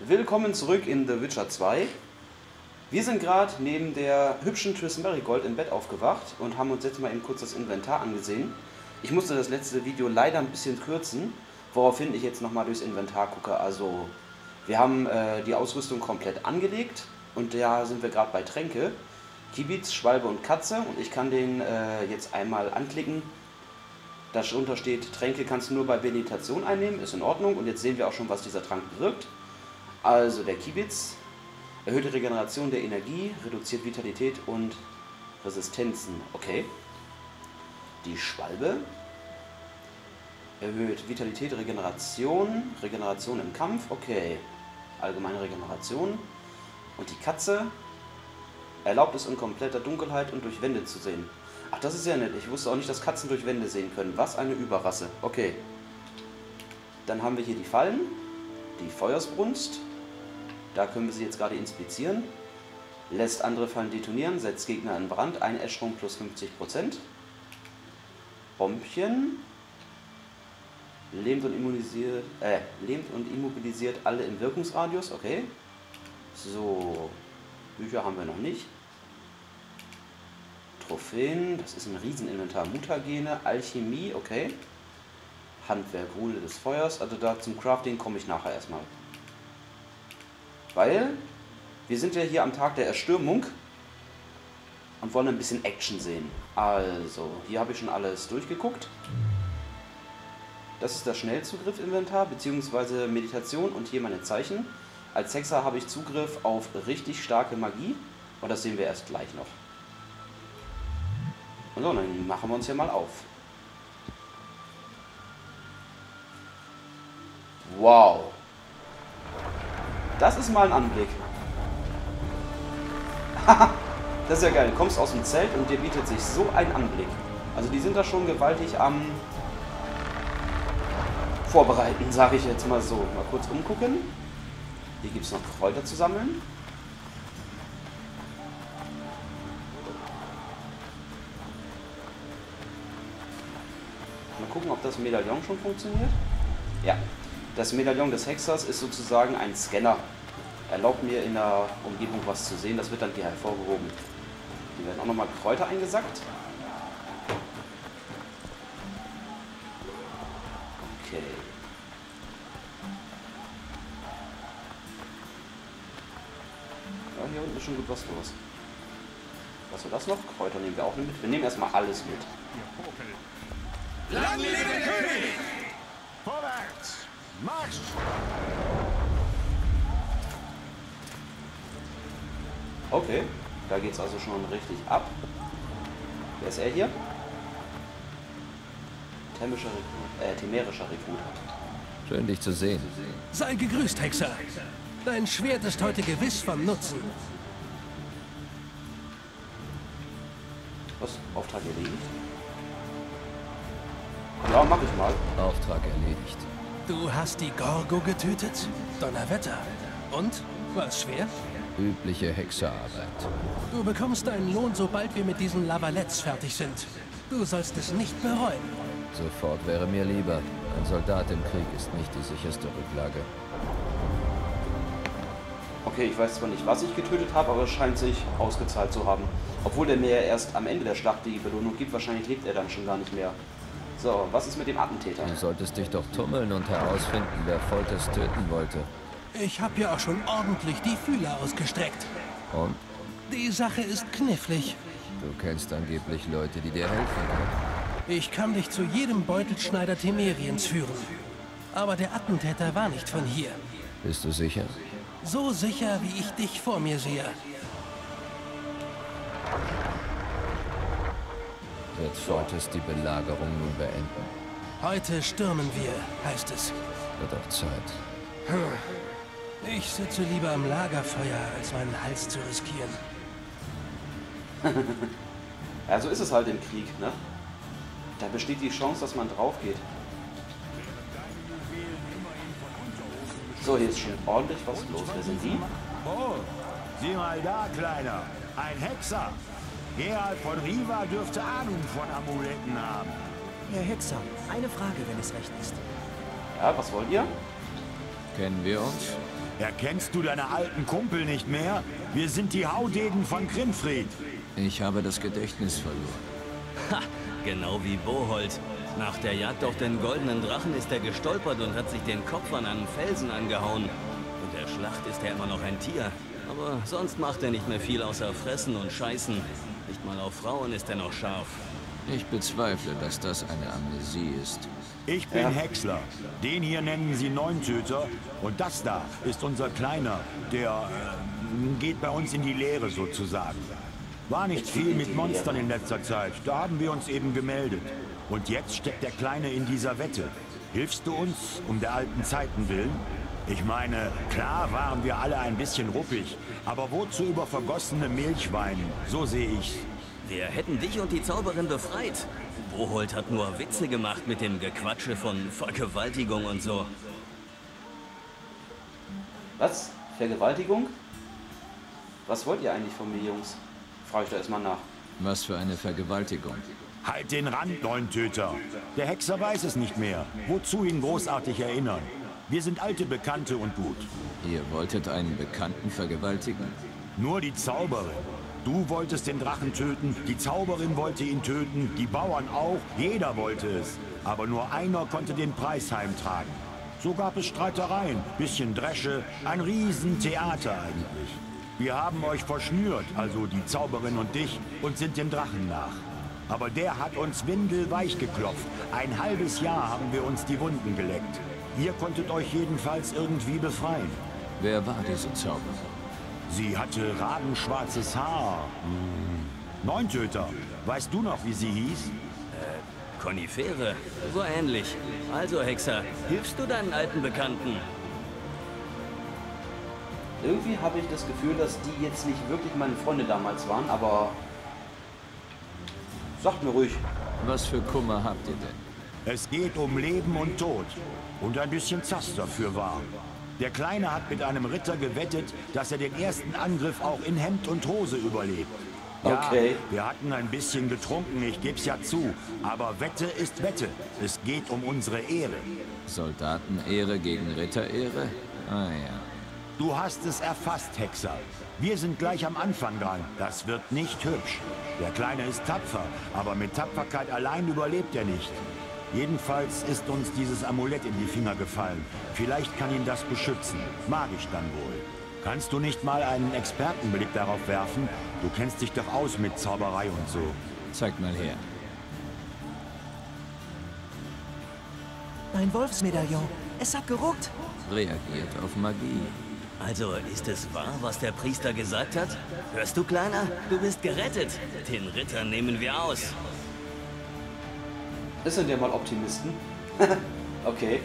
Willkommen zurück in The Witcher 2. Wir sind gerade neben der hübschen Triss Merigold im Bett aufgewacht und haben uns jetzt mal eben kurz das Inventar angesehen. Ich musste das letzte Video leider ein bisschen kürzen, woraufhin ich jetzt nochmal durchs Inventar gucke. Also wir haben die Ausrüstung komplett angelegt und da sind wir gerade bei Tränke. Kiebitz, Schwalbe und Katze und ich kann den jetzt einmal anklicken. Darunter steht, Tränke kannst du nur bei Meditation einnehmen, ist in Ordnung. Und jetzt sehen wir auch schon, was dieser Trank bewirkt. Also der Kiebitz erhöht die Regeneration der Energie, reduziert Vitalität und Resistenzen. Okay. Die Schwalbe erhöht Vitalität, Regeneration im Kampf. Okay. Allgemeine Regeneration. Und die Katze erlaubt es in kompletter Dunkelheit und durch Wände zu sehen. Ach, das ist ja nett. Ich wusste auch nicht, dass Katzen durch Wände sehen können. Was eine Überrasse. Okay. Dann haben wir hier die Fallen. Die Feuersbrunst. Da können wir sie jetzt gerade inspizieren. Lässt andere Fallen detonieren, setzt Gegner in Brand, ein Äschrung plus 50%. Bombchen. Lähmt und immobilisiert alle im Wirkungsradius. Okay. So. Bücher haben wir noch nicht. Trophäen, das ist ein Rieseninventar. Mutagene, Alchemie, okay. Handwerk, Rune des Feuers. Also da zum Crafting komme ich nachher erstmal. Weil wir sind ja hier am Tag der Erstürmung und wollen ein bisschen Action sehen. Also, hier habe ich schon alles durchgeguckt. Das ist das Schnellzugriff-Inventar bzw. Meditation und hier meine Zeichen. Als Hexer habe ich Zugriff auf richtig starke Magie und das sehen wir erst gleich noch. Und so, dann machen wir uns hier mal auf. Wow. Das ist mal ein Anblick. Das ist ja geil. Du kommst aus dem Zelt und dir bietet sich so ein Anblick. Also die sind da schon gewaltig am Vorbereiten, sage ich jetzt mal so. Mal kurz umgucken. Hier gibt es noch Kräuter zu sammeln. Mal gucken, ob das Medaillon schon funktioniert. Ja. Das Medaillon des Hexers ist sozusagen ein Scanner. Erlaubt mir in der Umgebung was zu sehen, das wird dann hier hervorgehoben. Hier werden auch nochmal Kräuter eingesackt. Okay. Ja, hier unten ist schon gut was los. Was war das noch? Kräuter nehmen wir auch mit. Wir nehmen erstmal alles mit. Lang lebe der König! Vorwärts! Marsch! Okay, da geht's also schon richtig ab. Wer ist er hier? Temerischer Rekrut. Schön, dich zu sehen. Sei gegrüßt, Hexer. Dein Schwert ist heute gewiss von Nutzen. Was? Auftrag erledigt? Ja, mach ich mal. Auftrag erledigt. Du hast die Gorgo getötet? Donnerwetter. Und? War's schwer? Übliche Hexerarbeit. Du bekommst deinen Lohn, sobald wir mit diesen Lavaletts fertig sind. Du sollst es nicht bereuen. Sofort wäre mir lieber. Ein Soldat im Krieg ist nicht die sicherste Rücklage. Okay, ich weiß zwar nicht, was ich getötet habe, aber es scheint sich ausgezahlt zu haben. Obwohl der mir ja erst am Ende der Schlacht die Belohnung gibt, wahrscheinlich lebt er dann schon gar nicht mehr. So, was ist mit dem Attentäter? Du solltest dich doch tummeln und herausfinden, wer Folters töten wollte. Ich habe ja auch schon ordentlich die Fühler ausgestreckt. Und? Die Sache ist knifflig. Du kennst angeblich Leute, die dir helfen können. Ich kann dich zu jedem Beutelschneider Temeriens führen. Aber der Attentäter war nicht von hier. Bist du sicher? So sicher, wie ich dich vor mir sehe. Wird Folters die Belagerung nun beenden? Heute stürmen wir, heißt es. Wird auch Zeit. Ich sitze lieber am Lagerfeuer, als meinen Hals zu riskieren. Ja, so ist es halt im Krieg, ne? Da besteht die Chance, dass man drauf geht. So, hier ist schon ordentlich was los. Wer sind die? Oh, sieh mal da, Kleiner. Ein Hexer. Gerald von Riva dürfte Ahnung von Amuletten haben. Herr Hexer, eine Frage, wenn es recht ist. Ja, was wollt ihr? Kennen wir uns? Erkennst du deine alten Kumpel nicht mehr? Wir sind die Haudegen von Grimfried. Ich habe das Gedächtnis verloren. Ha, genau wie Boholt. Nach der Jagd auf den goldenen Drachen ist er gestolpert und hat sich den Kopf an einen Felsen angehauen. Und der Schlacht ist er immer noch ein Tier. Aber sonst macht er nicht mehr viel außer fressen und scheißen. Nicht mal auf Frauen ist er noch scharf. Ich bezweifle, dass das eine Amnesie ist. Ich bin Häcksler. Den hier nennen sie Neuntöter. Und das da ist unser Kleiner. Der geht bei uns in die Lehre sozusagen. War nicht viel mit Monstern in letzter Zeit. Da haben wir uns eben gemeldet. Und jetzt steckt der Kleine in dieser Wette. Hilfst du uns um der alten Zeiten willen? Ich meine, klar waren wir alle ein bisschen ruppig. Aber wozu über vergossene Milch weinen? So sehe ich's. Wir hätten dich und die Zauberin befreit. Boholt hat nur Witze gemacht mit dem Gequatsche von Vergewaltigung und so. Was? Vergewaltigung? Was wollt ihr eigentlich von mir, Jungs? Frage ich da erstmal nach. Was für eine Vergewaltigung. Halt den Rand, Neuntöter. Der Hexer weiß es nicht mehr. Wozu ihn großartig erinnern? Wir sind alte Bekannte und gut. Ihr wolltet einen Bekannten vergewaltigen? Nur die Zauberin. Du wolltest den Drachen töten, die Zauberin wollte ihn töten, die Bauern auch, jeder wollte es. Aber nur einer konnte den Preis heimtragen. So gab es Streitereien, bisschen Dresche, ein Riesentheater eigentlich. Wir haben euch verschnürt, also die Zauberin und dich, und sind dem Drachen nach. Aber der hat uns windelweich geklopft. Ein halbes Jahr haben wir uns die Wunden geleckt. Ihr konntet euch jedenfalls irgendwie befreien. Wer war diese Zauberin? Sie hatte rabenschwarzes Haar. Neuntöter, weißt du noch, wie sie hieß? Konifere, so ähnlich. Also, Hexer, hilfst du deinen alten Bekannten? Irgendwie habe ich das Gefühl, dass die jetzt nicht wirklich meine Freunde damals waren, aber sagt mir ruhig. Was für Kummer habt ihr denn? Es geht um Leben und Tod. Und ein bisschen Zaster für wahr. Der Kleine hat mit einem Ritter gewettet, dass er den ersten Angriff auch in Hemd und Hose überlebt. Ja, okay. Wir hatten ein bisschen getrunken, ich geb's ja zu. Aber Wette ist Wette. Es geht um unsere Ehre. Soldatenehre gegen Ritterehre? Ah ja. Du hast es erfasst, Hexer. Wir sind gleich am Anfang dran. Das wird nicht hübsch. Der Kleine ist tapfer, aber mit Tapferkeit allein überlebt er nicht. Jedenfalls ist uns dieses Amulett in die Finger gefallen. Vielleicht kann ihn das beschützen. Magisch dann wohl. Kannst du nicht mal einen Expertenblick darauf werfen? Du kennst dich doch aus mit Zauberei und so. Zeig mal her. Ein Wolfsmedaillon. Es hat geruckt. Reagiert auf Magie. Also, ist es wahr, was der Priester gesagt hat? Hörst du, Kleiner? Du bist gerettet. Den Ritter nehmen wir aus. Das sind ja mal Optimisten. Okay.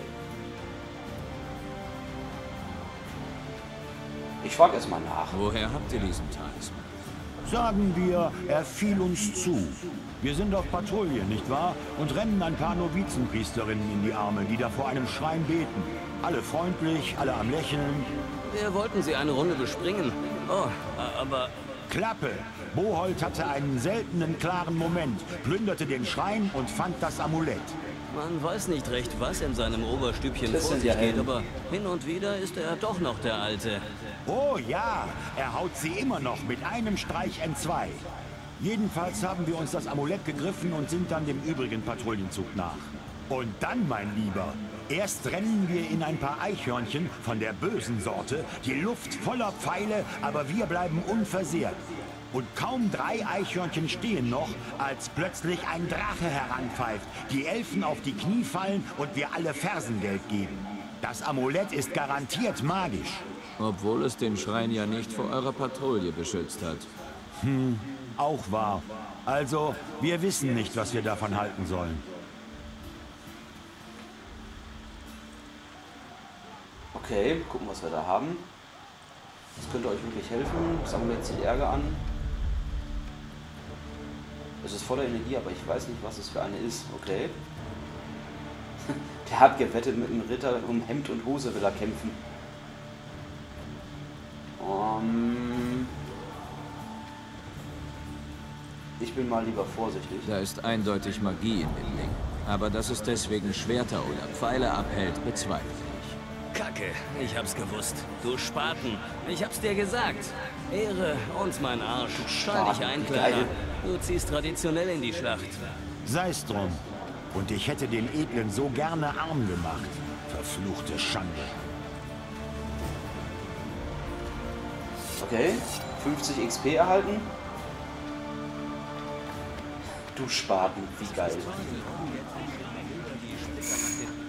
Ich frage erst mal nach. Woher habt ihr diesen Talisman? Sagen wir, er fiel uns zu. Wir sind auf Patrouille, nicht wahr? Und rennen ein paar Novizenpriesterinnen in die Arme, die da vor einem Schrein beten. Alle freundlich, alle am Lächeln. Wir wollten sie eine Runde bespringen. Oh, aber... Klappe! Boholt hatte einen seltenen, klaren Moment, plünderte den Schrein und fand das Amulett. Man weiß nicht recht, was in seinem Oberstübchen Das vor sind sich ja geht, Helden. aber hin und wieder ist er doch noch der Alte. Oh ja, er haut sie immer noch mit einem Streich entzwei. Jedenfalls haben wir uns das Amulett gegriffen und sind dann dem übrigen Patrouillenzug nach. Und dann, mein Lieber, erst rennen wir in ein paar Eichhörnchen von der bösen Sorte, die Luft voller Pfeile, aber wir bleiben unversehrt. Und kaum 3 Eichhörnchen stehen noch, als plötzlich ein Drache heranpfeift, die Elfen auf die Knie fallen und wir alle Fersengeld geben. Das Amulett ist garantiert magisch. Obwohl es den Schrein ja nicht vor eurer Patrouille beschützt hat. Auch wahr. Also, wir wissen nicht, was wir davon halten sollen. Okay, gucken, was wir da haben. Das könnte euch wirklich helfen. Sammeln wir jetzt die Ärger an. Es ist voller Energie, aber ich weiß nicht, was es für eine ist. Okay. Der hat gewettet mit einem Ritter, um Hemd und Hose will er kämpfen. Ich bin mal lieber vorsichtig. Da ist eindeutig Magie in dem Ding. Aber dass es deswegen Schwerter oder Pfeile abhält, bezweifle ich. Kacke, ich hab's gewusst. Du Spaten, ich hab's dir gesagt. Ehre und mein Arsch. Schall dich ein, Kleiner. Du ziehst traditionell in die Schlacht. Sei's drum. Und ich hätte den Edlen so gerne arm gemacht. Verfluchte Schande. Okay, 50 XP erhalten. Du Spaten, wie geil.